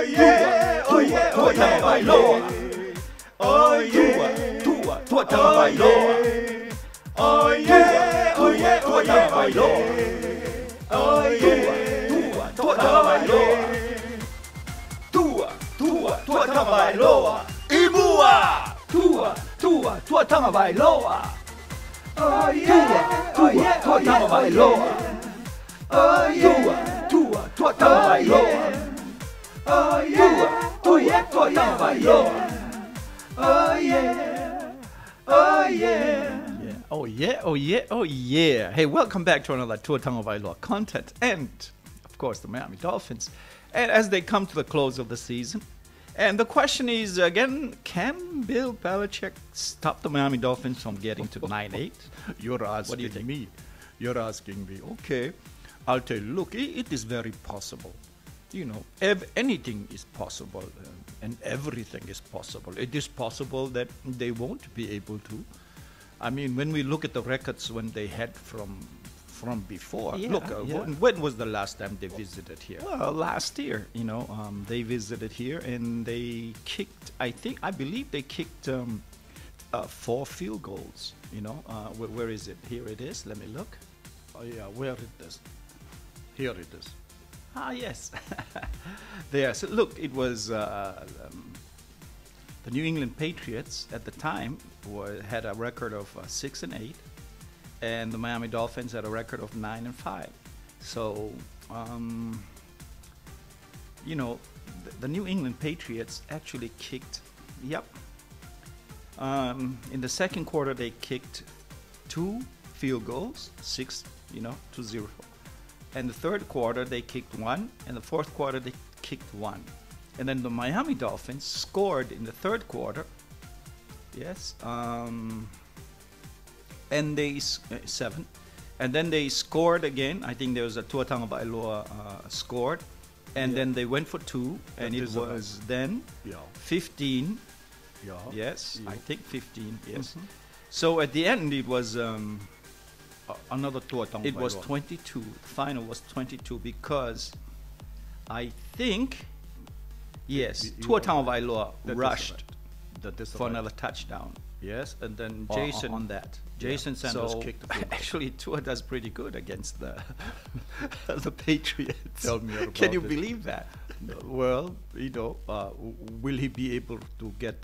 yeah, oh yeah, Tua Tagovailoa. Oh yeah, Tua Tua Tagovailoa. Oh yeah, oh yeah, Tua Tagovailoa. Oh yeah, Tua Tua Tagovailoa. Tua Tua Tagovailoa. Imua. Tua Tua Tagovailoa. Oh yeah, Tua Tagovailoa. Oh yeah, Tua Tagovailoa. Oh yeah, Tua Tagovailoa. Oh yeah, oh yeah. Oh yeah, oh yeah, oh yeah. Hey, welcome back to another Tua Tagovailoa content and, of course, the Miami Dolphins. And as they come to the close of the season, and the question is, again, can Bill Belichick stop the Miami Dolphins from getting to 9-8? You're asking What do you think? me. You're asking me. Okay. I'll tell you, look, it is very possible. You know, anything is possible and everything is possible. It is possible that they won't be able to. I mean, when we look at the records when they had from before, look, when was the last time they visited here? Well, last year, they visited here and they kicked, I believe they kicked 4 field goals, where is it? Here it is, let me look. Oh yeah, where it is? Here it is. Ah, yes. There. So look, it was the New England Patriots at the time had a record of 6-8, and the Miami Dolphins had a record of 9-5. So, the New England Patriots actually kicked. Yep. In the second quarter, they kicked 2 field goals, 6-0. And the third quarter, they kicked 1. And the fourth quarter, they kicked 1. And then the Miami Dolphins scored in the third quarter. Yes. And they 7. And then they scored again. I think there was a Tua Tagovailoa scored. And then they went for 2. And it was then 15. Yeah. Yes, I think 15. Yes. Mm-hmm. So at the end, it was... another Tua Tagovailoa. It was 22. The final was 22 because I think, Tua Tagovailoa rushed for another touchdown. Yes, and then Jason on that. Jason Sanders kicked the field goal. Actually, Tua does pretty good against the the Patriots. Tell me about Can you it. believe that? Well, will he be able to get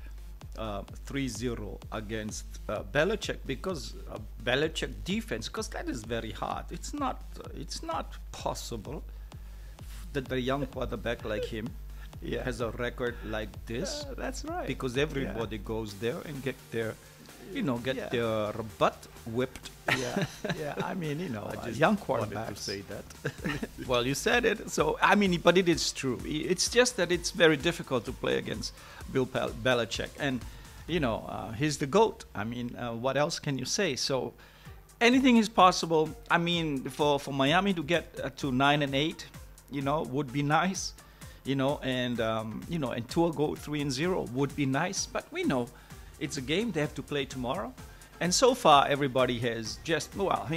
3-0 against Belichick, because Belichick defense, because that is very hard. It's not possible that the young quarterback like him has a record like this. That's right. Because everybody goes there and get their butt whipped. I mean, I just young wanted quarterbacks. to say that. Well, you said it. So, I mean, but it is true. It's just that it's very difficult to play against Bill Belichick. And, he's the GOAT. I mean, what else can you say? So, anything is possible. I mean, for Miami to get to 9-8, would be nice. And Tua go 3-0 would be nice. But we know it's a game they have to play tomorrow. And so far, everybody has just,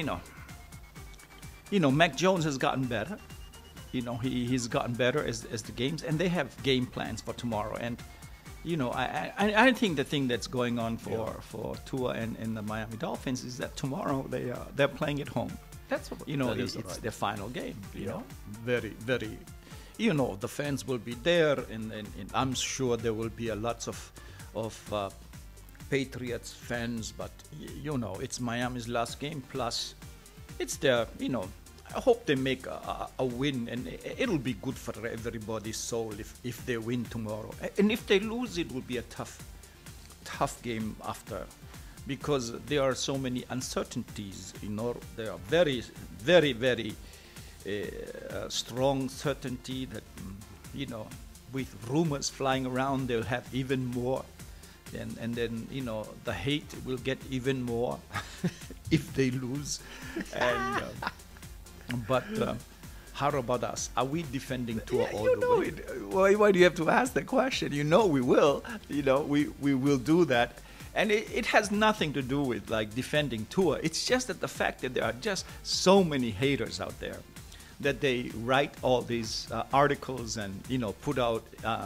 Mac Jones has gotten better. He's gotten better as the games, and they have game plans for tomorrow. And, I think the thing that's going on for Tua and the Miami Dolphins is that tomorrow they're playing at home. That's what, it's their final game, Very, very, the fans will be there, and I'm sure there will be a lots of Patriots fans, but it's Miami's last game, plus it's their, I hope they make a win, and it'll be good for everybody's soul if they win tomorrow. And if they lose, it will be a tough game after, because there are so many uncertainties. There are very, very, very strong certainty that, with rumors flying around, they'll have even more. And then, the hate will get even more if they lose. And but how about us? Are we defending Tua all the way? Why do you have to ask that question? We will. We will do that. And it has nothing to do with like defending Tua. It's just that the fact that there are just so many haters out there. that they write all these articles and put out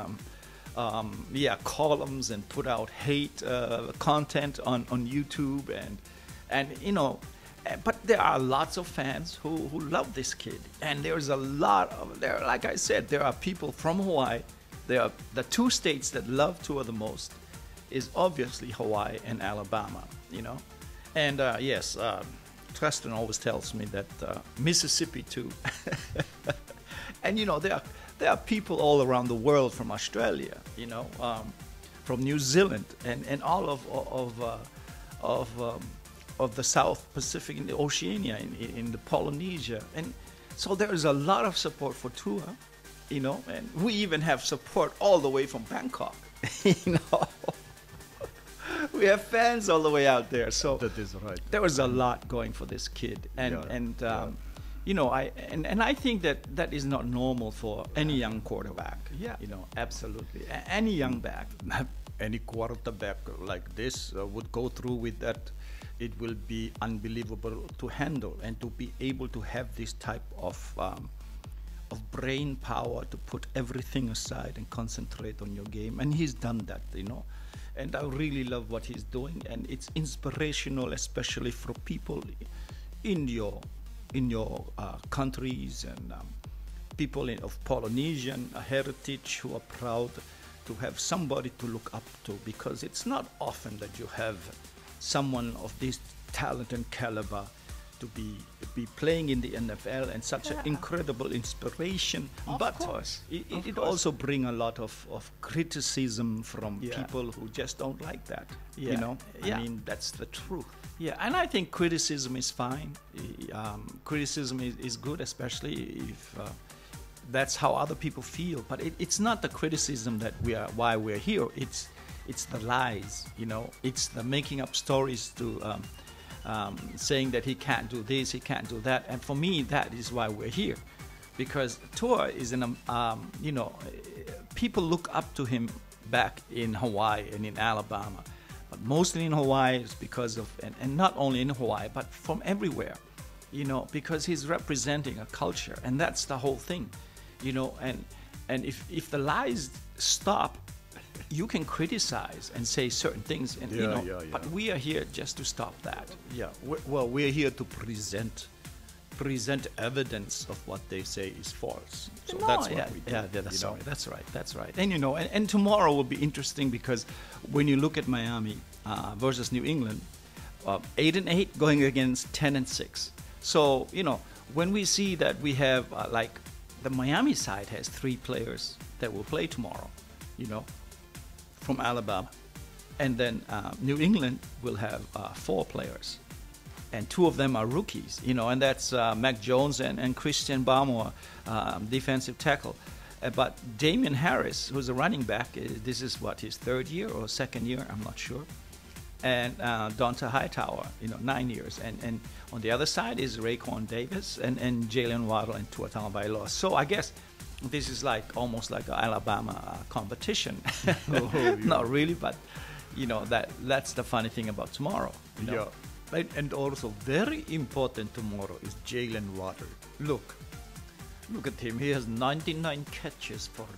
columns and put out hate content on YouTube and but there are lots of fans who love this kid, and there's a lot of there. Like I said, there are people from Hawaii. There are the two states that love Tua the most is obviously Hawaii and Alabama. And yes, Tristan always tells me that Mississippi too. And there are people all around the world, from Australia, from New Zealand, and all of the South Pacific, in the Oceania, in the Polynesia, and so there is a lot of support for Tua, and we even have support all the way from Bangkok. We have fans all the way out there. So that is right. There was a lot going for this kid, and I think that is not normal for any young quarterback. Yeah, Absolutely, any young back. Any quarterback like this would go through with that. It will be unbelievable to handle, and to be able to have this type of brain power to put everything aside and concentrate on your game. And he's done that, and I really love what he's doing, and it's inspirational, especially for people in your countries, and people of Polynesian heritage who are proud to have somebody to look up to, because it's not often that you have someone of this talent and caliber to be playing in the NFL, and such an incredible inspiration. Of course. It also bring a lot of criticism from people who just don't like that. I mean, that's the truth. Yeah, and I think criticism is fine. Criticism is good, especially if that's how other people feel. But it's not the criticism that why we're here. It's the lies, It's the making up stories to saying that he can't do this, he can't do that. And for me, that is why we're here, because Tua is people look up to him back in Hawaii and in Alabama, but mostly in Hawaii is because of, and not only in Hawaii, but from everywhere, because he's representing a culture, and that's the whole thing, and if the lies stop, you can criticize and say certain things, and but we are here just to stop that. We're here to present evidence of what they say is false. So that's what we do. That's right. And and tomorrow will be interesting, because when you look at Miami versus New England, 8-8 going against 10-6. So when we see that we have like the Miami side has 3 players that will play tomorrow, from Alabama, and then New England will have 4 players, and 2 of them are rookies, and that's Mac Jones and Christian Barmore, defensive tackle. But Damian Harris, who's a running back, this is his 3rd year or 2nd year, I'm not sure, and Donta Hightower, 9 years, and on the other side is Raekwon Davis and Jaylen Waddle and Tua Tagovailoa. So I guess this is almost like an Alabama competition. Not really, but that's the funny thing about tomorrow. And also very important tomorrow is Jaylen Waddle. Look at him. He has 99 catches for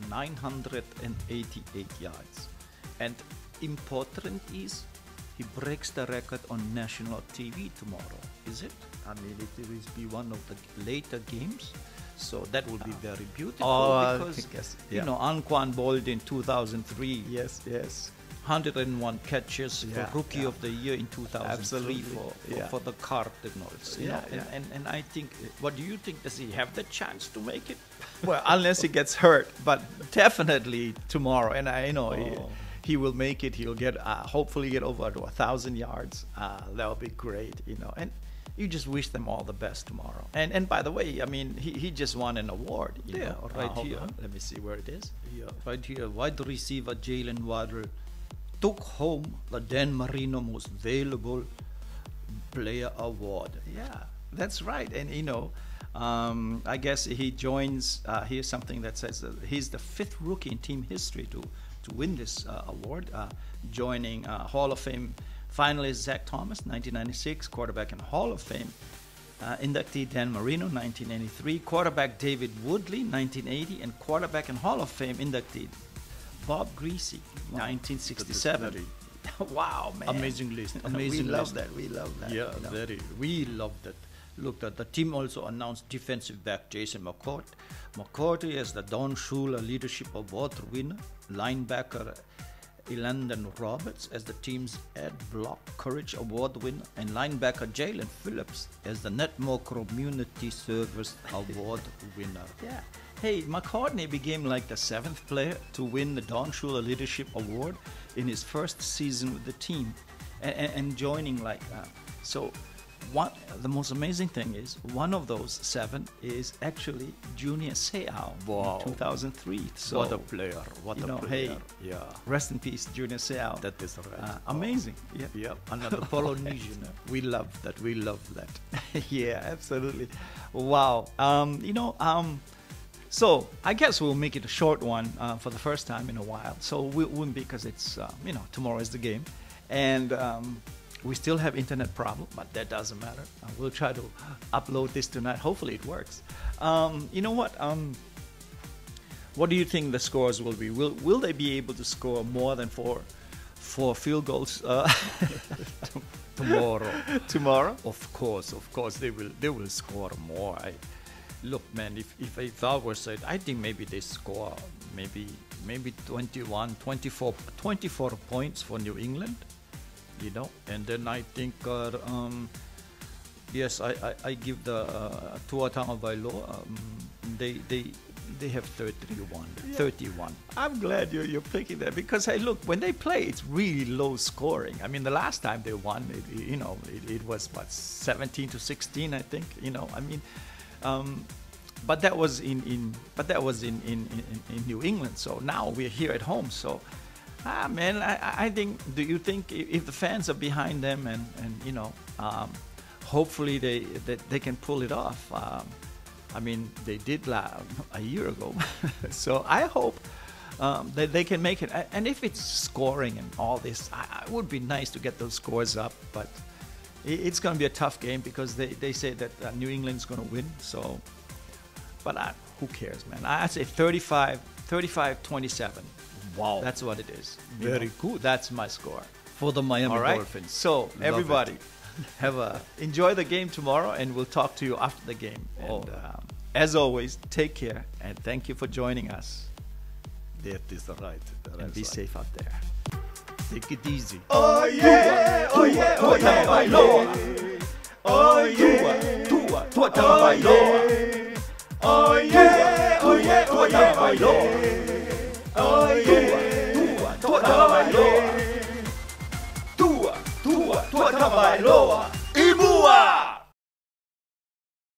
988 yards. And important is he breaks the record on national TV tomorrow. Is it? I mean, it will be one of the later games. So that will be very beautiful, because Anquan Bolt in 2003. Yes. 101 catches for Rookie of the Year in 2003 for the Cardinals. And I think, what do you think? Does he have the chance to make it? Well, unless he gets hurt, but definitely tomorrow. And I know he will make it. He'll get hopefully get over to 1,000 yards. That'll be great, And you just wish them all the best tomorrow. And by the way, I mean, he just won an award. Right here. Let me see where it is. Right here. Wide receiver Jaylen Waddle took home the Dan Marino Most Valuable Player Award. Yeah, that's right. And I guess he joins. Here's something that says that he's the 5th rookie in team history to win this award, joining Hall of Fame finalist Zach Thomas, 1996, quarterback in Hall of Fame, Inductee Dan Marino, 1983. Quarterback David Woodley, 1980. And quarterback and Hall of Fame inductee Bob Greasy, 1967. Wow, man. Amazing list. Amazing we love list. that. We love that. Yeah, you know. very. We love that. Look, the team also announced defensive back Jason McCourty as the Don Shula Leadership Award winner, linebacker Elandon Roberts as the team's Ed Block Courage Award winner, and linebacker Jalen Phillips as the Netmore Community Service Award winner. Yeah. Hey, McCartney became like the 7th player to win the Don Shula Leadership Award in his first season with the team, and joining like so. The most amazing thing is one of those 7 is actually Junior Seau in 2003. So what a player! What a player! Hey, yeah. Rest in peace, Junior Seau. That is right. Amazing. Yeah. Yeah. Another Polynesian. We love that. We love that. Yeah, absolutely. Wow. So I guess we'll make it a short one for the first time in a while. So we wouldn't, because it's tomorrow is the game, and we still have internet problem, but that doesn't matter. We'll try to upload this tonight. Hopefully it works. You know what? What do you think the scores will be? Will they be able to score more than four field goals Tomorrow. tomorrow? Of course, they will score more. Look, man, if I were said, I think maybe they score maybe 21, 24 points for New England, and then I think yes, I give the Tua Tagovailoa. They have 31. Yeah. 31. I'm glad you're picking that, because hey, look, when they play, it's really low scoring. I mean, the last time they won, it was what, 17-16, I think. But that was in New England. So now we're here at home. So, man, I think. Do you think if the fans are behind them and hopefully they can pull it off? I mean, they did a year ago. So I hope that they can make it. And if it's scoring and all this, it would be nice to get those scores up. But it's going to be a tough game, because they say that New England's going to win. So, but who cares, man? I'd say 35-27. Wow. That's what it is. Very good. That's my score. For the Miami All right? Dolphins. So, Love everybody, it. enjoy the game tomorrow, and we'll talk to you after the game. And as always, take care, and thank you for joining us. That is right. And be safe out there. Take it easy. Oh yeah, oh yeah, oh yeah, Tagovailoa. Oh yeah, Tua Tua Tagovailoa. Oh yeah, oh yeah, oh yeah, Tagovailoa. Oh yeah, Tua Tua Tagovailoa. Tua Tua Tua Tagovailoa.